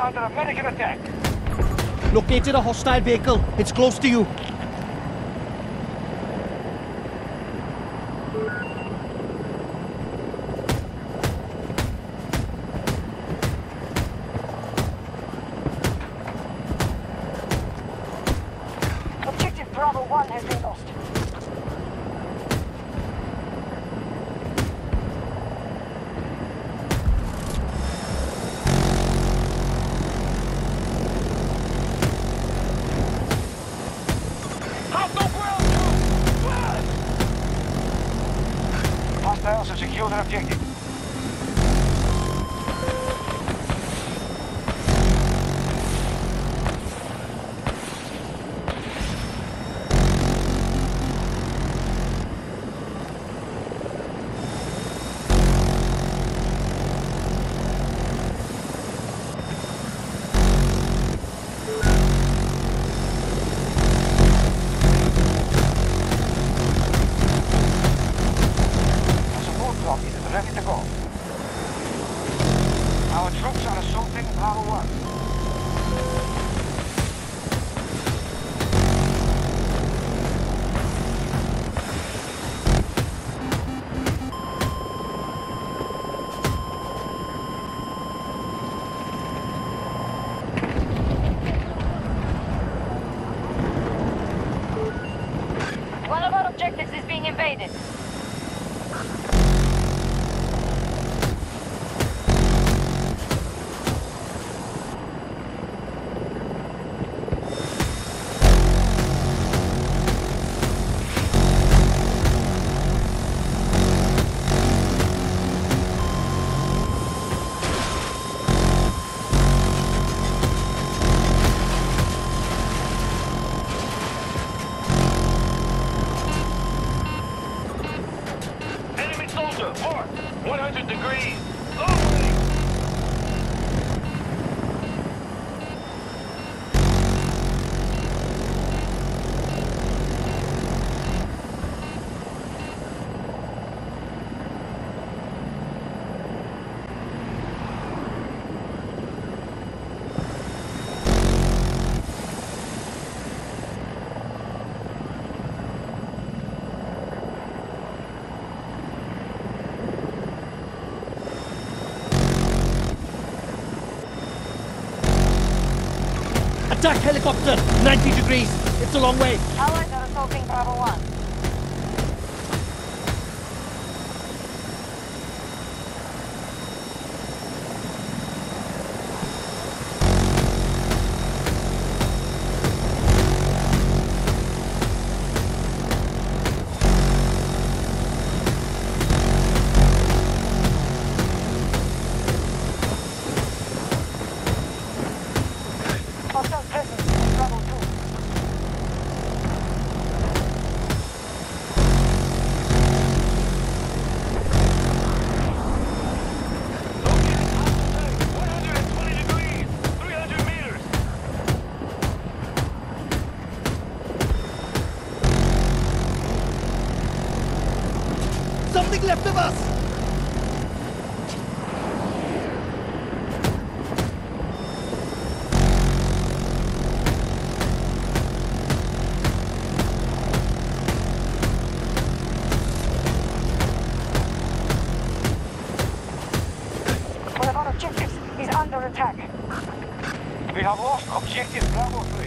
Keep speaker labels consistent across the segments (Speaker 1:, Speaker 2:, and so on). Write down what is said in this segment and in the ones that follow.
Speaker 1: under American attack.
Speaker 2: Located a hostile vehicle. It's close to you.
Speaker 1: Objective Bravo 1 has been lost. Hostiles have secured an objective. Ready to go. Our troops are assaulting Bravo 1.
Speaker 3: One of our objectives is being invaded.
Speaker 1: Enemy soldier, marked. 100 degrees. Away!
Speaker 2: Attack helicopter! 90 degrees. It's a long way.
Speaker 3: Allies are assaulting Bravo 1.
Speaker 1: Hostile presence in Bravo 2.
Speaker 2: Something left of us!
Speaker 1: One of our objectives is under attack. We have lost objective Bravo 3.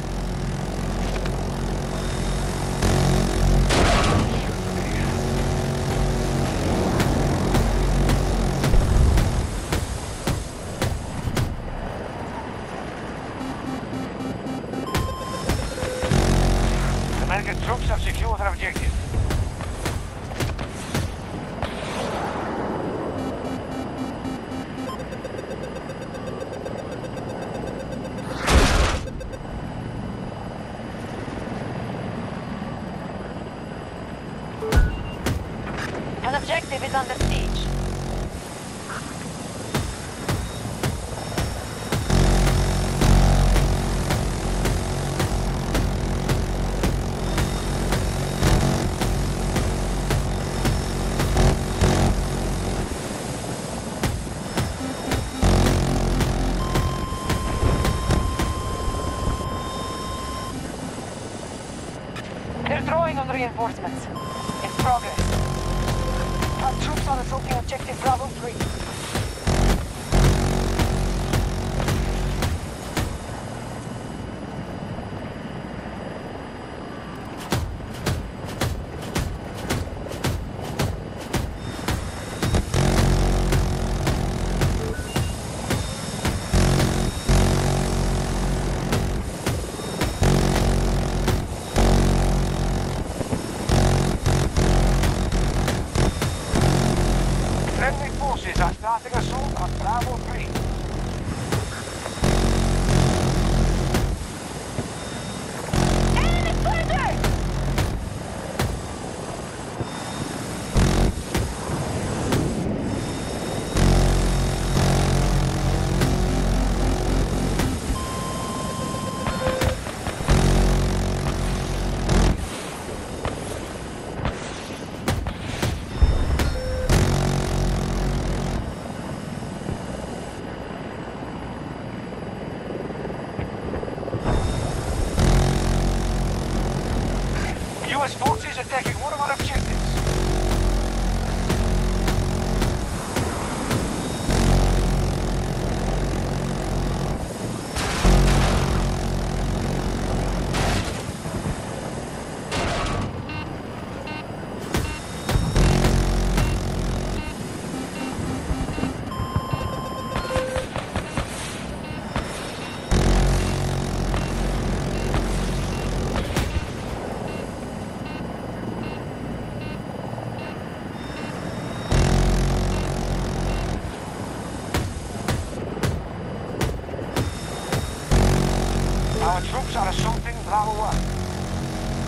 Speaker 1: American troops have secured an objective.
Speaker 3: An objective is under siege.
Speaker 1: Drawing on reinforcements. In progress. Our troops are assaulting objective Bravo 3. Friendly forces are starting assault on Bravo 3.
Speaker 3: Enemy soldiers!
Speaker 1: US forces attacking one of our objectives. Our troops are assaulting Bravo 1.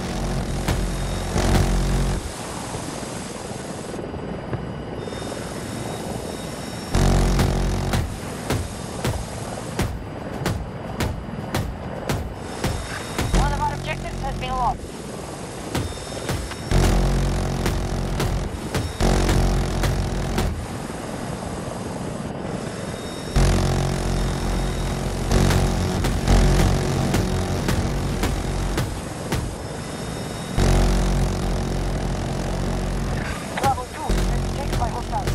Speaker 3: One of our objectives has been lost.
Speaker 1: Bravo 2 has been taken by hostiles.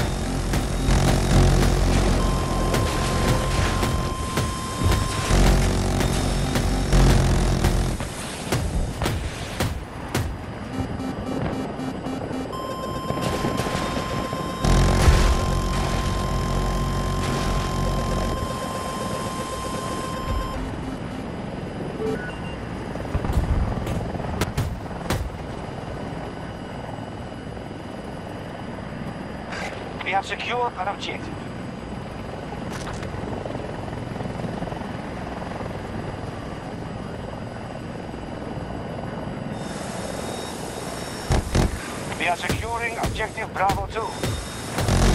Speaker 1: We have secured an objective. We are securing objective Bravo 2.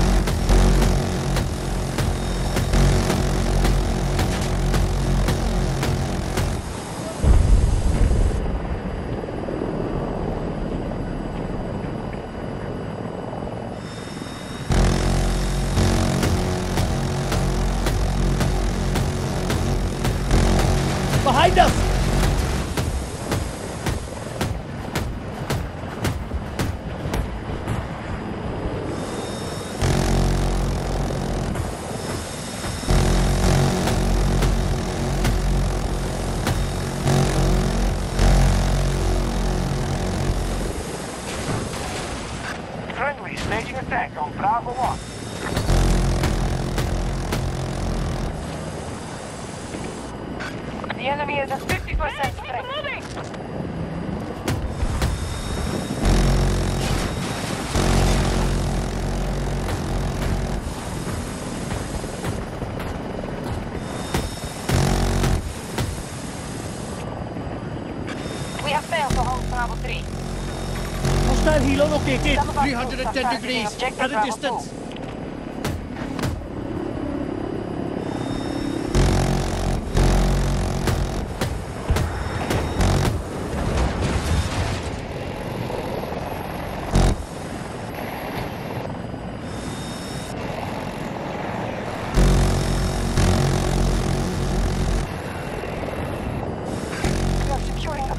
Speaker 2: Behind us!
Speaker 1: Friendly staging attack on Bravo 1. The enemy is at 50% strength.
Speaker 3: Moving! We have failed to hold Bravo 3.
Speaker 2: Hostile helo located.
Speaker 1: Some of our
Speaker 2: 310
Speaker 1: troops are
Speaker 2: degrees.
Speaker 1: objective
Speaker 2: At a
Speaker 1: Bravo
Speaker 2: distance.
Speaker 1: 2.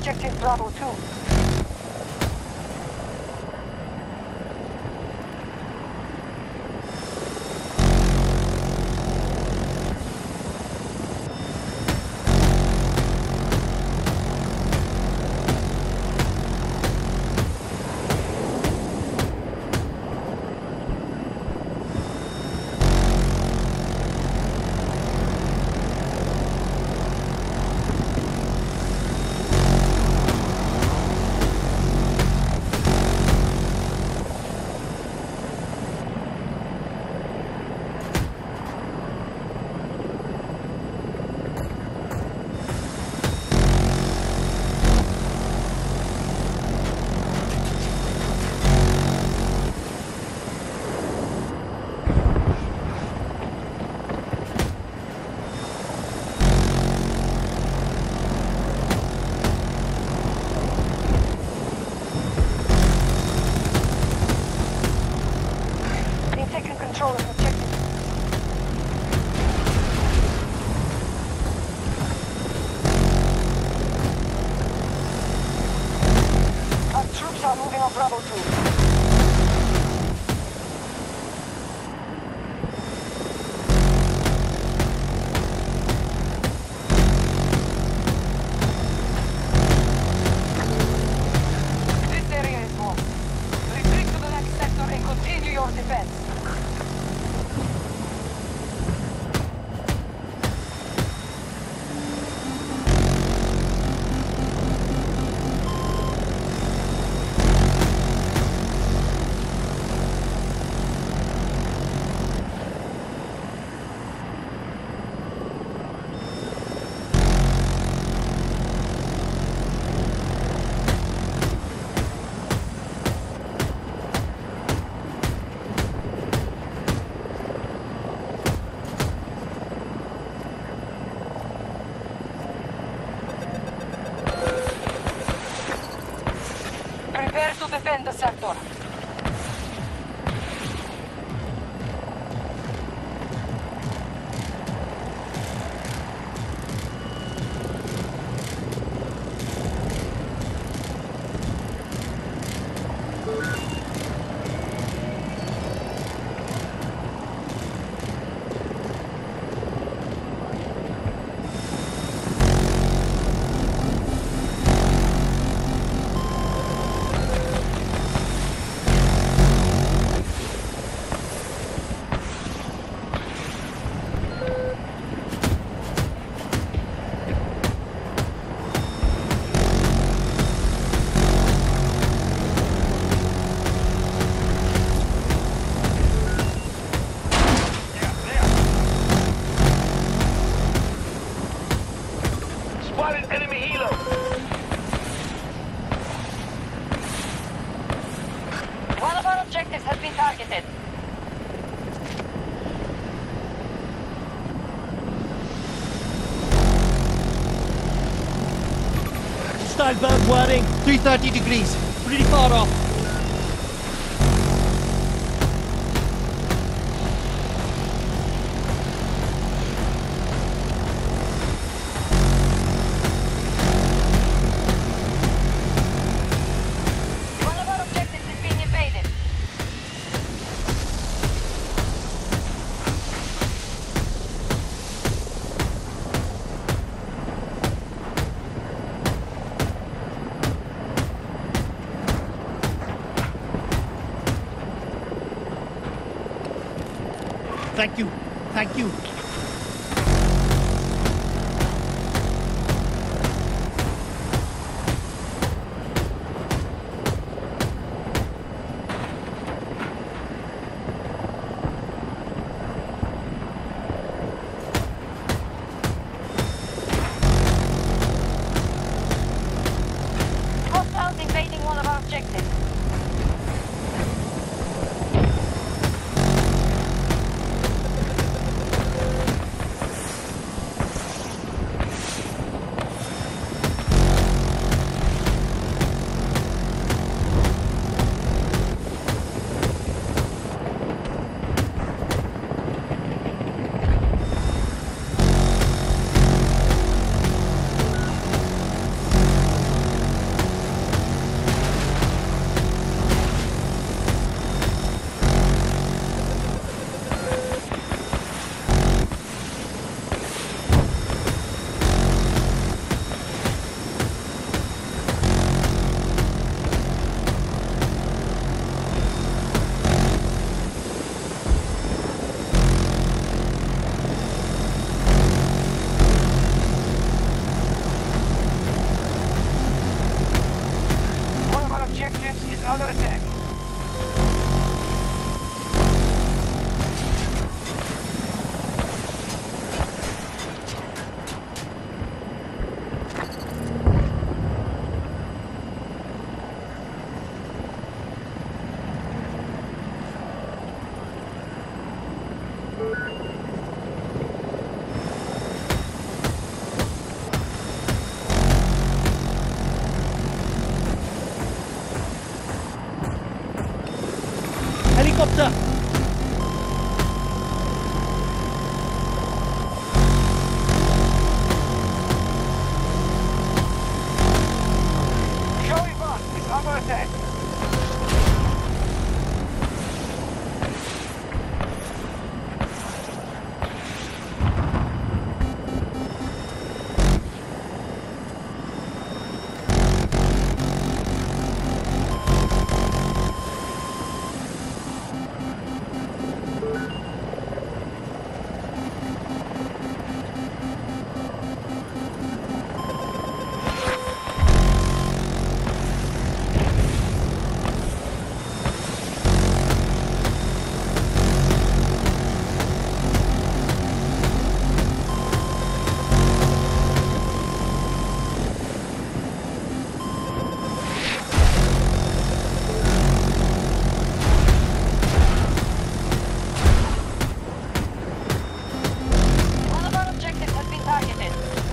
Speaker 1: objective Bravo 2. Control of objective. Our troops are moving on Bravo 2. This area is warm. Retreat to the next sector and continue your defense. Prepare to defend the sector.
Speaker 4: Spotted enemy helo.
Speaker 3: One of our objectives has been targeted.
Speaker 2: Hostile bird whirring. 330 degrees. Pretty far off.
Speaker 3: One of our objectives is being invaded.
Speaker 2: Thank you. Thank you.
Speaker 3: Hostiles invading one of our objectives.
Speaker 2: helicopter!
Speaker 1: Charlie 1 is under attack.
Speaker 3: One of our objectives has been targeted.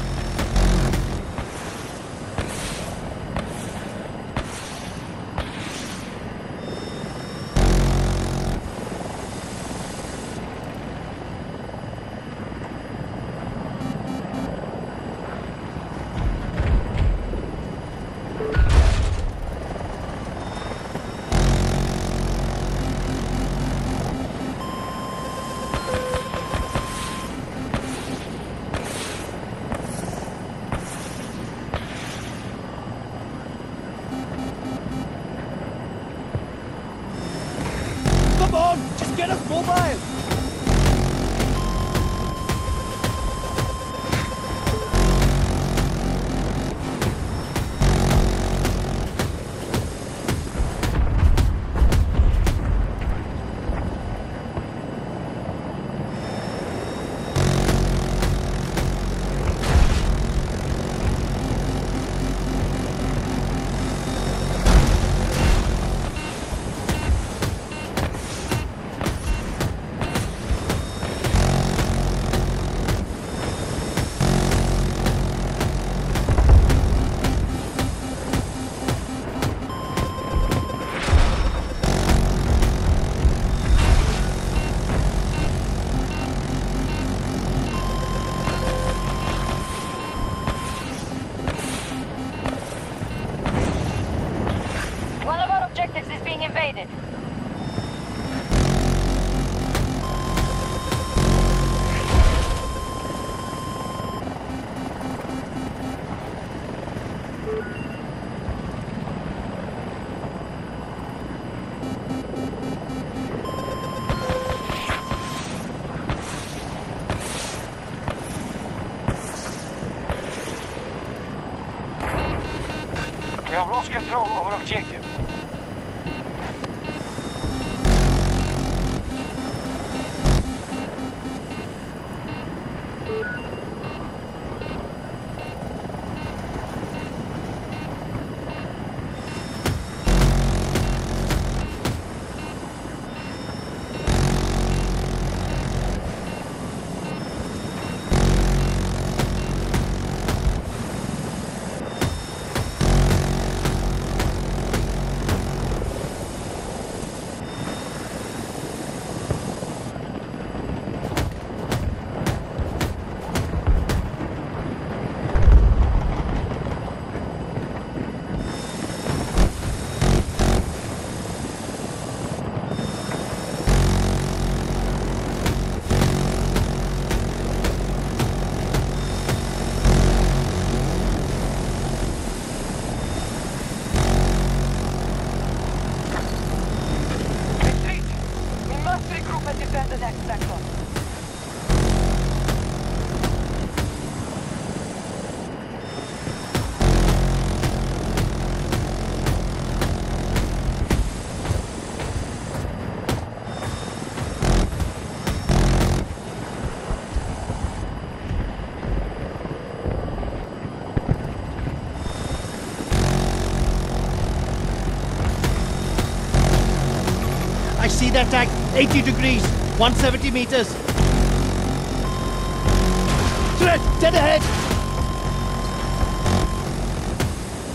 Speaker 2: Come on! Just get us mobile!
Speaker 3: One of our objectives is being invaded.
Speaker 1: We have lost control over objective. Retreat! We must regroup and defend the next sector.
Speaker 2: I see that tank. 80 degrees. 170 meters. Threat! Dead ahead!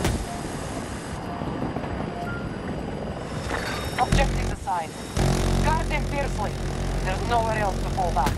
Speaker 1: Objective assigned. quickly. There's nowhere else to fall back.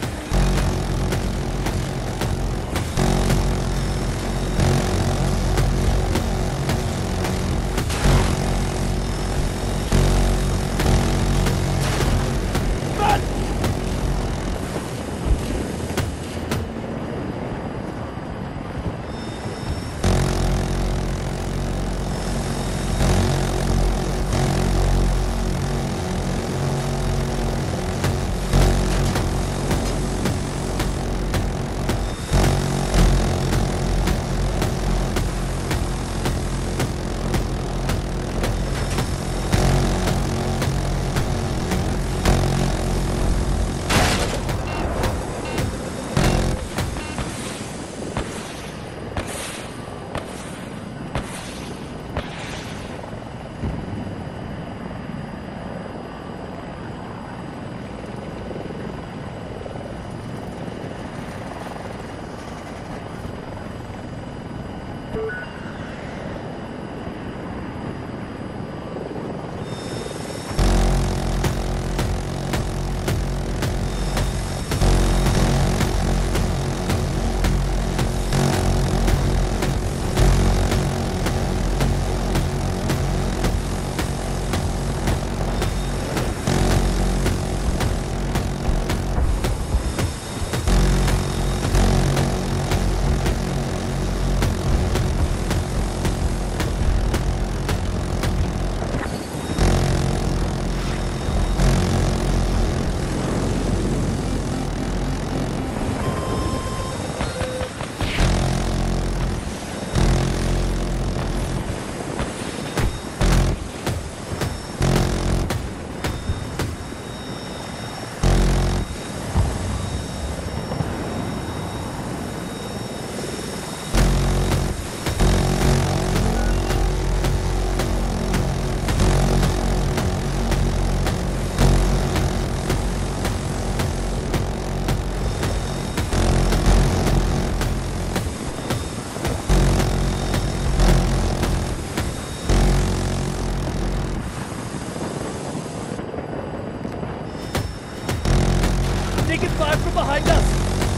Speaker 2: Taking fire from behind us!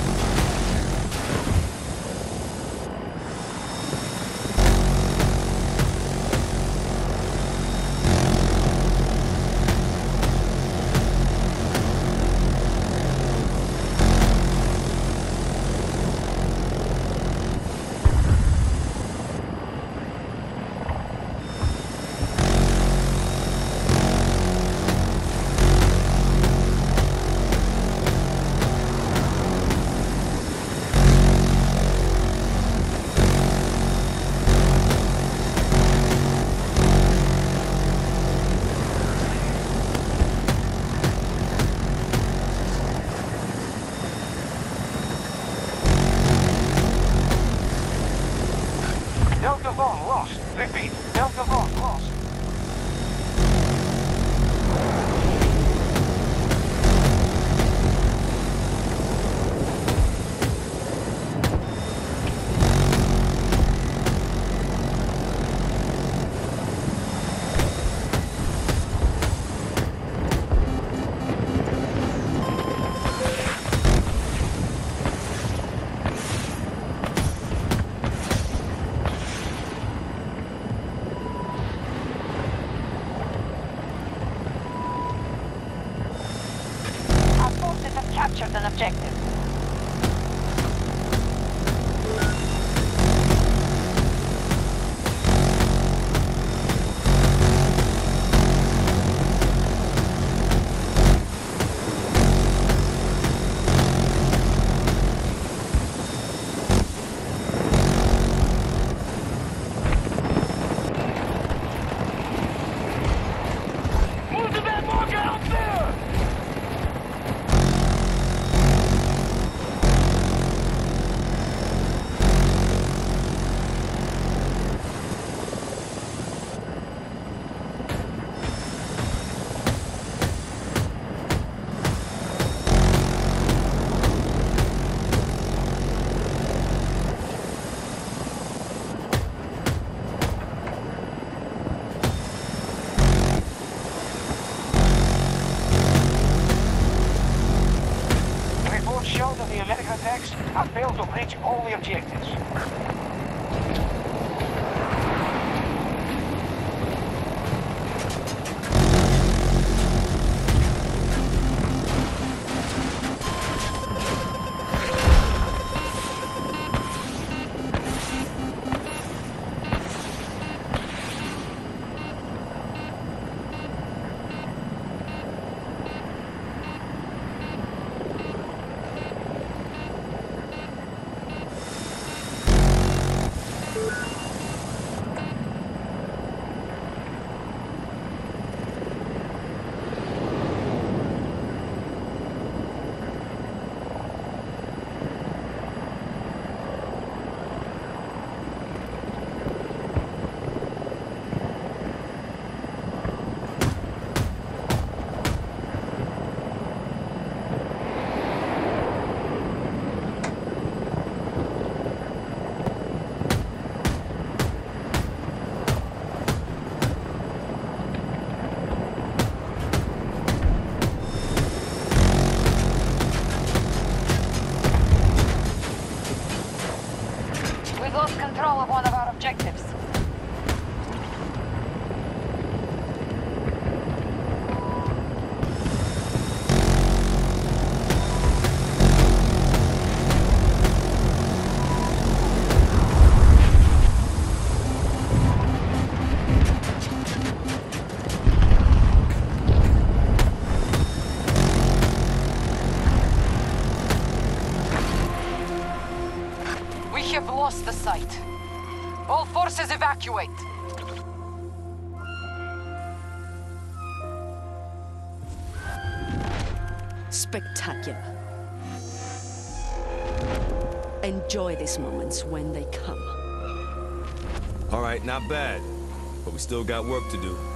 Speaker 1: Delta Von lost. Repeat, Delta Von lost. Our forces have captured an objective. Move to that marker out there! to breach all the objectives.
Speaker 3: Lost control of one of our objectives. We have lost the site. All forces evacuate.
Speaker 4: Spectacular. Enjoy these moments when they come.
Speaker 5: All right, not bad. But we still got work to do.